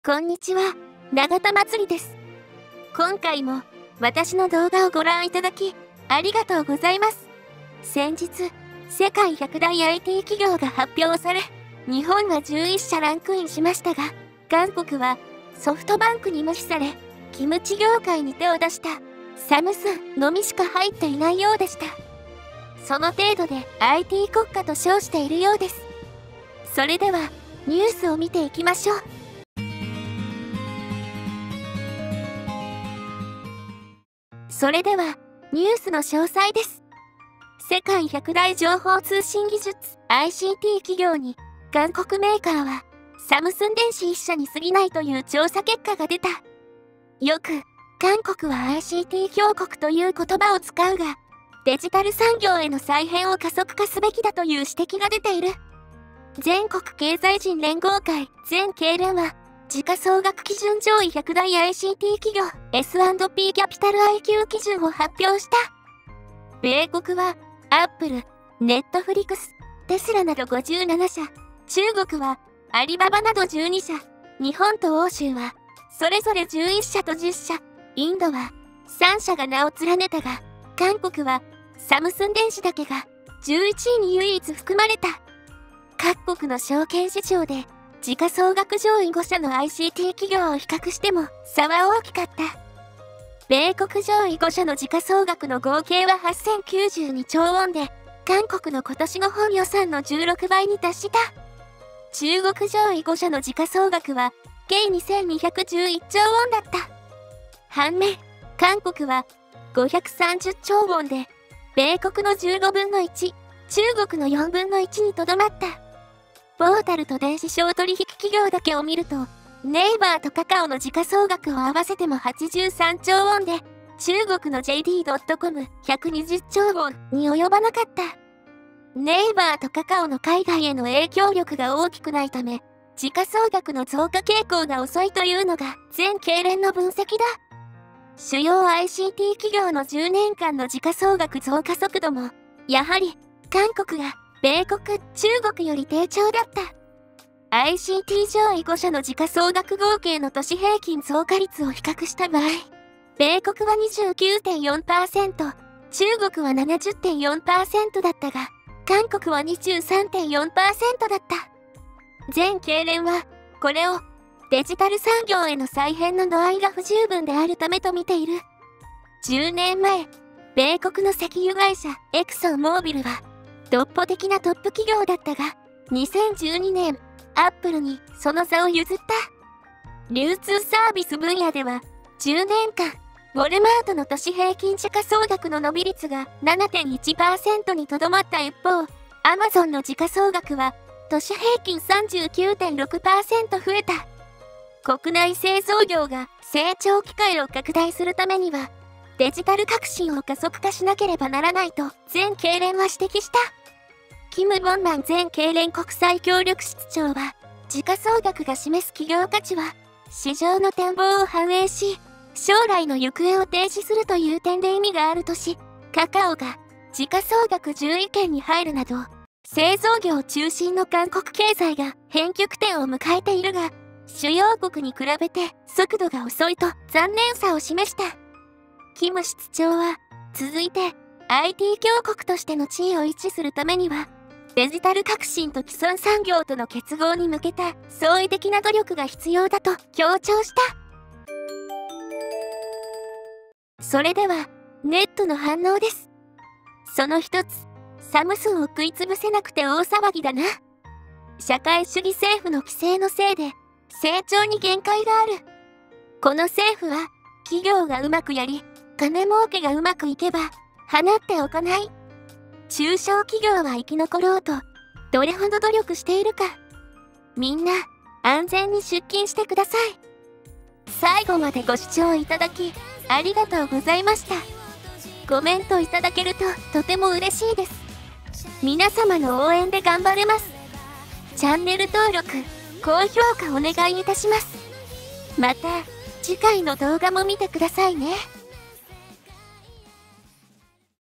こんにちは、永田まつりです。今回も私の動画をご覧いただき、ありがとうございます。先日、世界100大 IT 企業が発表され、日本は11社ランクインしましたが、韓国はソフトバンクに無視され、キムチ業界に手を出したサムスンのみしか入っていないようでした。その程度で IT 国家と称しているようです。それでは、ニュースを見ていきましょう。それでは、ニュースの詳細です。世界100大情報通信技術 ICT 企業に、韓国メーカーは、サムスン電子1社に過ぎないという調査結果が出た。よく、韓国は ICT 強国という言葉を使うが、デジタル産業への再編を加速化すべきだという指摘が出ている。全国経済人連合会全経連は、時価総額基準上位100大 ICT 企業 S&P キャピタル IQ 基準を発表した。米国は、アップル、ネットフリックス、テスラなど57社、中国は、アリババなど12社、日本と欧州は、それぞれ11社と10社、インドは、3社が名を連ねたが、韓国は、サムスン電子だけが、11位に唯一含まれた。各国の証券市場で、時価総額上位5社の ICT 企業を比較しても差は大きかった。米国上位5社の時価総額の合計は8092兆ウォンで、韓国の今年の本予算の16倍に達した。中国上位5社の時価総額は計2211兆ウォンだった。反面、韓国は530兆ウォンで、米国の15分の1、中国の4分の1にとどまった。ポータルと電子商取引企業だけを見ると、ネイバーとカカオの時価総額を合わせても83兆ウォンで、中国の JD.com120 兆ウォンに及ばなかった。ネイバーとカカオの海外への影響力が大きくないため、時価総額の増加傾向が遅いというのが全経連の分析だ。主要 ICT 企業の10年間の時価総額増加速度も、やはり韓国が米国、中国より低調だった。ICT 上位5社の時価総額合計の都市平均増加率を比較した場合、米国は 29.4%、中国は 70.4% だったが、韓国は 23.4% だった。全経連は、これをデジタル産業への再編の度合いが不十分であるためと見ている。10年前、米国の石油会社エクソンモービルは、独歩的なトップ企業だったが、2012年、アップルにその座を譲った。流通サービス分野では、10年間、ウォルマートの都市平均時価総額の伸び率が 7.1% にとどまった一方、アマゾンの時価総額は、都市平均 39.6% 増えた。国内製造業が成長機会を拡大するためには、デジタル革新を加速化しなければならないと全経連は指摘した。キム・ボンマン全経連国際協力室長は、時価総額が示す企業価値は、市場の展望を反映し、将来の行方を提示するという点で意味があるとし、カカオが時価総額10位圏に入るなど、製造業中心の韓国経済が変局点を迎えているが、主要国に比べて速度が遅いと残念さを示した。キム室長は、続いて IT 強国としての地位を維持するためには、デジタル革新と既存産業との結合に向けた創意的な努力が必要だと強調した。それでは、ネットの反応です。その一つ、サムスンを食いつぶせなくて大騒ぎだな。社会主義政府の規制のせいで、成長に限界がある。この政府は、企業がうまくやり、金儲けがうまくいけば、放っておかない。中小企業は生き残ろうと、どれほど努力しているか。みんな、安全に出勤してください。最後までご視聴いただき、ありがとうございました。コメントいただけるととても嬉しいです。皆様の応援で頑張れます。チャンネル登録、高評価お願いいたします。また、次回の動画も見てくださいね。